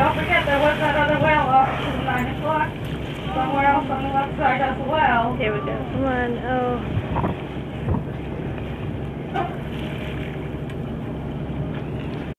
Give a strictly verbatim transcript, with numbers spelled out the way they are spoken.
don't forget there was that other whale off to the nine o'clock somewhere else on the left side as well. Here we go. Come on. Oh.